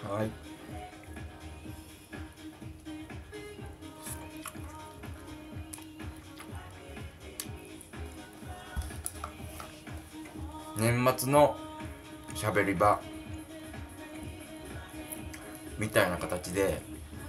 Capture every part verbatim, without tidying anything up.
はい。年末のしゃべり場みたいな形で、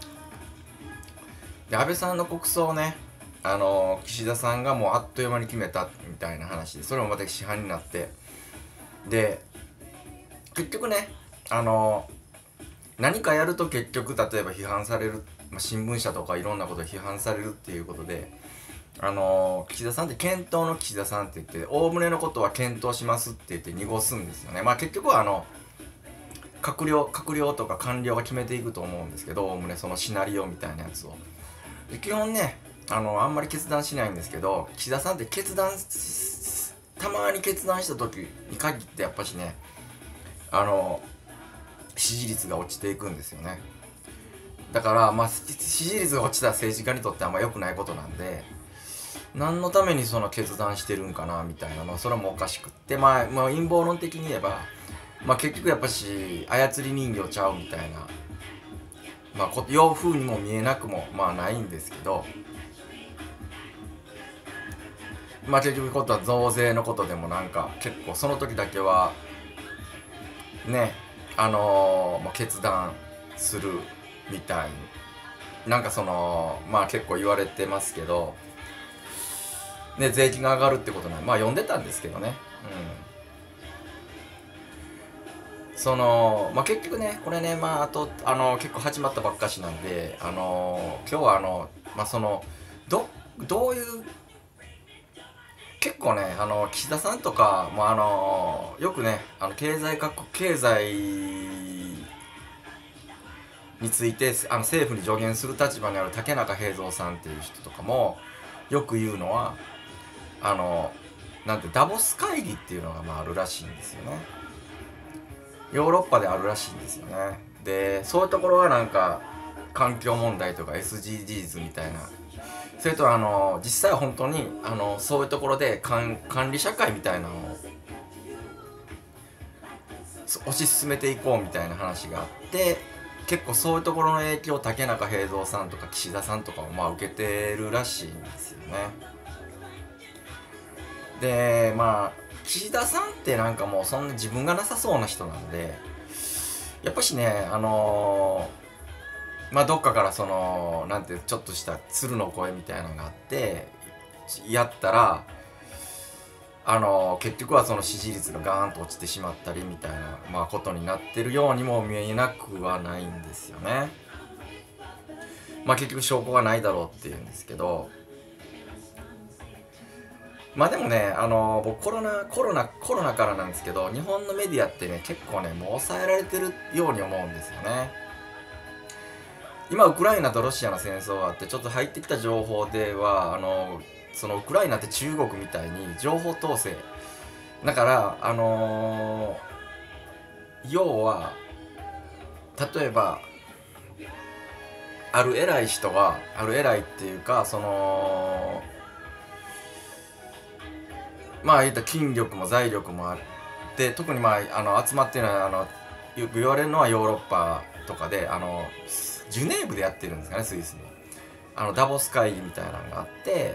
で安倍さんの国葬をね、あの岸田さんがもうあっという間に決めたみたいな話で、それもまた批判になって、で結局ね、あの何かやると結局例えば批判される、まあ、新聞社とかいろんなことで批判されるっていうことで、あの岸田さんって検討の岸田さんって言っておおむねのことは検討しますって言って濁すんですよね。まあ結局はあの閣僚閣僚とか官僚が決めていくと思うんですけど、おおむねそのシナリオみたいなやつを。で基本ね、あのあんまり決断しないんですけど、岸田さんって決断たまに決断した時に限ってやっぱしね、あの支持率が落ちていくんですよね。だからまあ支持率が落ちた政治家にとってあんま良くないことなんで、何のためにその決断してるんかなみたいなのはそれもおかしくって、まあ、まあ、陰謀論的に言えば、まあ、結局やっぱし操り人形ちゃうみたいな、まあ洋風にも見えなくもまあないんですけど、まあ結局ことは増税のことでもなんか結構その時だけはね、あのー、もう決断するみたいになんかそのまあ結構言われてますけど、ね、税金が上がるってことなんでまあ読んでたんですけどね、うん、そのまあ結局ねこれね、まああとあの結構始まったばっかしなんで、あのー、今日はあのまあそのどどういう結構ね、あの岸田さんとかもあのよくね、あの経済各経済についてあの政府に助言する立場にある竹中平蔵さんっていう人とかもよく言うのは、あのなんてダボス会議っていうのがまああるらしいんですよね。ヨーロッパであるらしいんですよね。でそういうところはなんか環境問題とか エスディージーズ みたいな、それとあの実際は本当にあのそういうところで管理社会みたいなのを推し進めていこうみたいな話があって、結構そういうところの影響を竹中平蔵さんとか岸田さんとかもまあ受けてるらしいんですよね。でまあ岸田さんってなんかもうそんな自分がなさそうな人なんで、やっぱしね、あのー、まあどっかからそのなんてちょっとした鶴の声みたいなのがあってやったら、あのー、結局はその支持率がガーンと落ちてしまったりみたいな、まあ、ことになってるようにも見えなくはないんですよね。まあ結局証拠がないだろうっていうんですけど、まあでもね、あのー、僕コロナコロナコロナからなんですけど、日本のメディアってね結構ねもう抑えられてるように思うんですよね。今ウクライナとロシアの戦争があってちょっと入ってきた情報では、あのー、そのウクライナって中国みたいに情報統制だから、あのー、要は例えばある偉い人がある偉いっていうか、そのまあ言った筋力も財力もあって、特にまああの集まってるのはあのよく言われるのはヨーロッパとかで、あのジュネーブでやってるんですかね、スイスのあのダボス会議みたいなのがあって、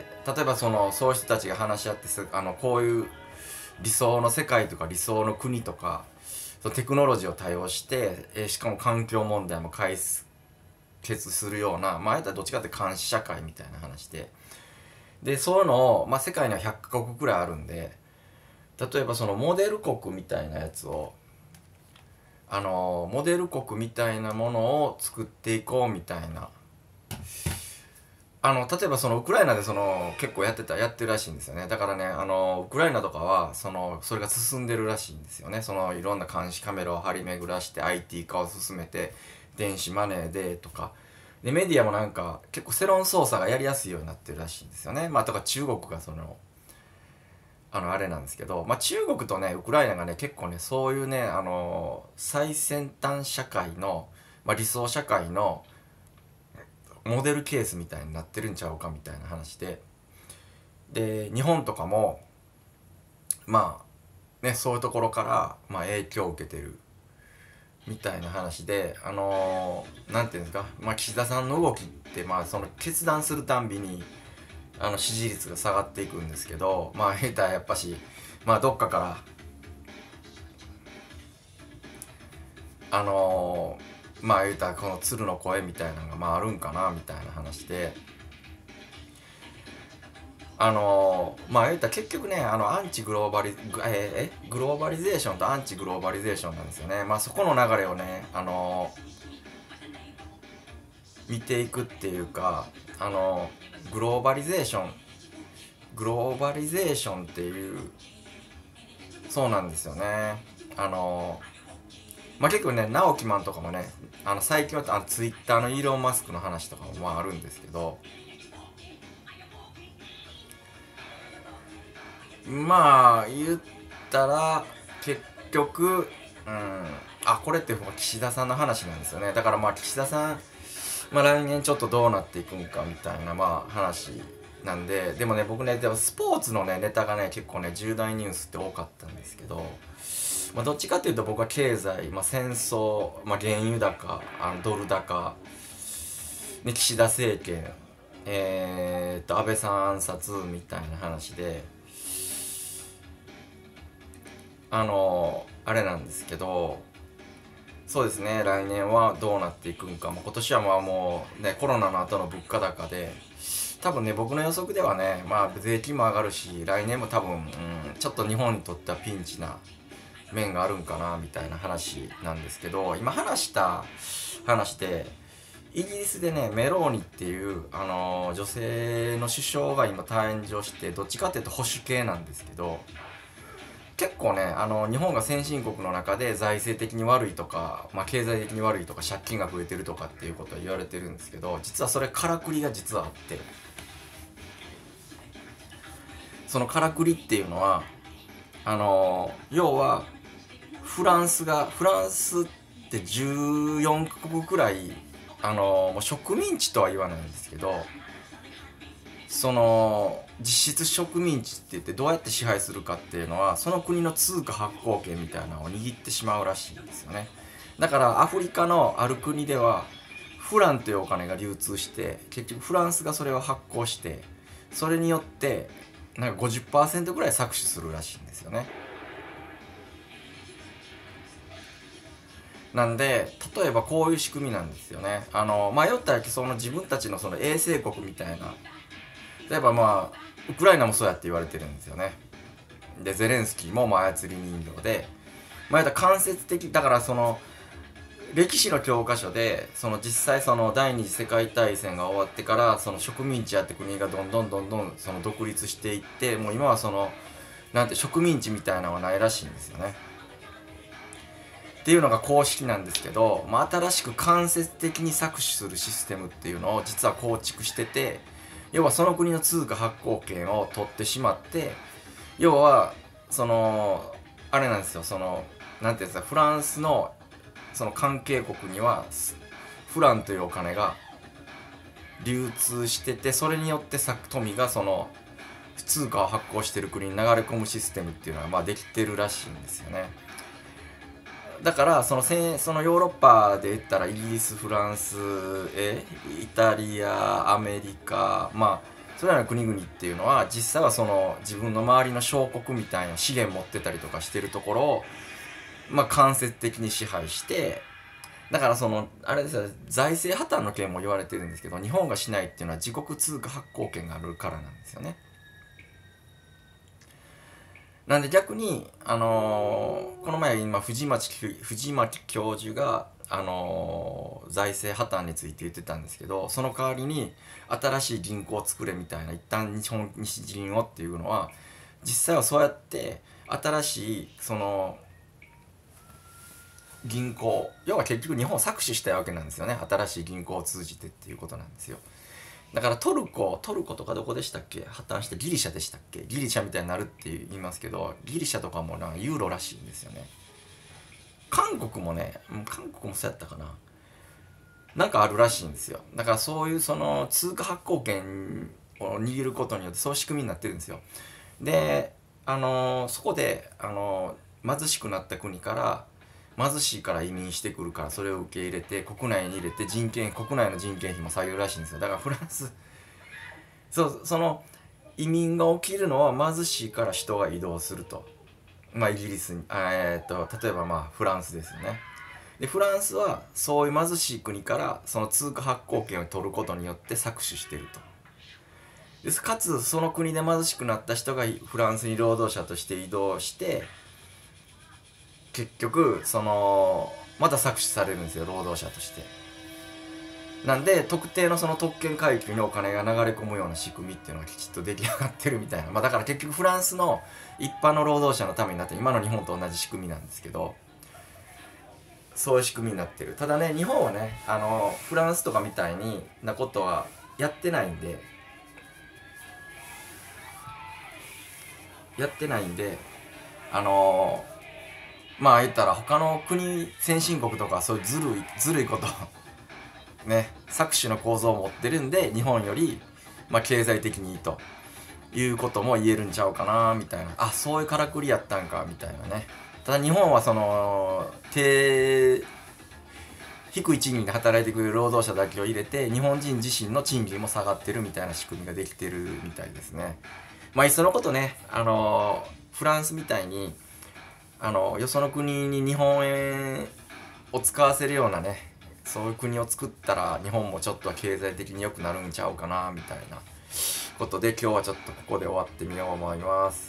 例えばそのそういう人たちが話し合って、あのこういう理想の世界とか理想の国とか、そのテクノロジーを多用して、えー、しかも環境問題も解決するような、まああえたらどっちかって監視社会みたいな話で、でそういうのを、まあ、世界にはひゃっカ国くらいあるんで、例えばそのモデル国みたいなやつを、あのモデル国みたいなものを作っていこうみたいな、あの例えばそのウクライナでその結構やってたやってるらしいんですよね。だからね、あのウクライナとかはそのそれが進んでるらしいんですよね。そのいろんな監視カメラを張り巡らして アイティー 化を進めて、電子マネーでとかで、メディアもなんか結構世論操作がやりやすいようになってるらしいんですよね。まあとか中国がそのあのあれなんですけど、まあ中国とねウクライナがね結構ねそういうね、あの最先端社会の、まあ、理想社会のモデルケースみたいになってるんちゃうかみたいな話で、で日本とかもまあねそういうところから、まあ、影響を受けてるみたいな話で、あのー、なんていうんですか、まあ、岸田さんの動きって、まあ、その決断するたんびにあの支持率が下がっていくんですけど、まあ言うたらやっぱし、まあ、どっかからあのー、まあ言うたらこの鶴の声みたいなのがまああるんかなみたいな話で、あのー、まあ言うたら結局ね、あのアンチグローバリ、えー、えグローバリゼーションとアンチグローバリゼーションなんですよね。まあそこの流れをね、あのー、見ていくっていうか、あのー、グローバリゼーショングローバリゼーションっていう、そうなんですよね。あのーまあ、結構ね、直木マンとかもね、あの最近はあのツイッターのイーロン・マスクの話とかもまああるんですけど、まあ言ったら結局、うん、あ、これって岸田さんの話なんですよね。だからまあ岸田さん、まあ、来年ちょっとどうなっていくんかみたいなまあ話なんで、でもね僕ね、でもスポーツのねネタがね結構ね重大ニュースって多かったんですけど、まあ、どっちかっていうと僕は経済、まあ、戦争、まあ、原油高、あのドル高、ね、岸田政権、えー、っと安倍さん暗殺みたいな話で、あのあれなんですけど、そうですね、来年はどうなっていくんか、もう今年はまあもうねコロナの後の物価高で、多分ね僕の予測ではね、まあ税金も上がるし来年も多分、うん、ちょっと日本にとってはピンチな面があるんかなみたいな話なんですけど、今話した話でイギリスでねメローニっていう、あのー女性の首相が今誕生して、どっちかっていうと保守系なんですけど、結構ね、あの日本が先進国の中で財政的に悪いとか、まあ、経済的に悪いとか借金が増えてるとかっていうことは言われてるんですけど、実はそれからくりが実はあって、そのからくりっていうのはあの要はフランスがフランスってじゅうよんカ国くらい、あのもう植民地とは言わないんですけど、その実質植民地って言ってどうやって支配するかっていうのはその国の通貨発行権みたいなのを握ってしまうらしいんですよね。だからアフリカのある国ではフランというお金が流通して、結局フランスがそれを発行して、それによってなんかごじゅっパーセントぐらい搾取するらしいんですよね。なんで例えばこういう仕組みなんですよね。あの迷ったらその自分たちのその衛星国みたいな、例えばまあウクライナもそうやって言われてるんですよね。でゼレンスキーもまあ操り人形で、まあ、間接的だから、その歴史の教科書でその実際その第二次世界大戦が終わってから、その植民地やって国がどんどんどんどんその独立していって、もう今はそのなんて植民地みたいなのはないらしいんですよね。っていうのが公式なんですけど、まあ、新しく間接的に搾取するシステムっていうのを実は構築してて、要はその国の通貨発行権を取ってしまって、要はそのあれなんですよ、そのなんていうんですか、フランスのその関係国にはフランというお金が流通してて、それによって富がその通貨を発行してる国に流れ込むシステムっていうのはまあできてるらしいんですよね。だからそのせそのヨーロッパで言ったらイギリス、フランス、えイタリア、アメリカ、まあそれらの国々っていうのは実際はその自分の周りの小国みたいな資源持ってたりとかしてるところを、まあ、間接的に支配して、だからそのあれですよ、財政破綻の件も言われてるんですけど、日本がしないっていうのは自国通貨発行権があるからなんですよね。なんで逆に、あのーこの前今藤巻藤巻教授が、あのー財政破綻について言ってたんですけど、その代わりに新しい銀行を作れみたいな、一旦日本日銀をっていうのは、実際はそうやって新しいその銀行、要は結局日本を搾取したいわけなんですよね、新しい銀行を通じてっていうことなんですよ。だからトルコトルコとかどこでしたっけ、破綻してギリシャでしたっけ、ギリシャみたいになるって言いますけど、ギリシャとかもなユーロらしいんですよね。韓国もね、韓国もそうやったかな、なんかあるらしいんですよ。だからそういうその通貨発行権を握ることによってそういう仕組みになってるんですよ。で、あのーそこで、あのー貧しくなった国から貧しいから移民してくるから、それを受け入れて国内に入れて、人件国内の人件費も下げるらしいんですよ。だからフランスそうその移民が起きるのは貧しいから人が移動すると。まあイギリスにあえー、っと例えばまあフランスですよね。でフランスはそういう貧しい国からその通貨発行権を取ることによって搾取してると。です。かつその国で貧しくなった人がフランスに労働者として移動して、結局そのまた搾取されるんですよ、労働者として。なんで特定のその特権階級にお金が流れ込むような仕組みっていうのがきちっと出来上がってるみたいな、まあ、だから結局フランスの一般の労働者のためになって今の日本と同じ仕組みなんですけど、そういう仕組みになってる。ただね、日本はね、あのフランスとかみたいになことはやってないんでやってないんであのまあ言ったら他の国、先進国とかそういうずるいずるいことね、搾取の構造を持ってるんで、日本より、まあ、経済的にいいということも言えるんちゃうかなみたいな。あ、そういうからくりやったんかみたいなね。ただ日本はその低低い賃金で働いてくれる労働者だけを入れて、日本人自身の賃金も下がってるみたいな仕組みができてるみたいですね。まあいっそのことね、あのフランスみたいにあのよその国に日本円を使わせるようなね、そういう国を作ったら日本もちょっとは経済的に良くなるんちゃうかなみたいなことで、今日はちょっとここで終わってみようと思います。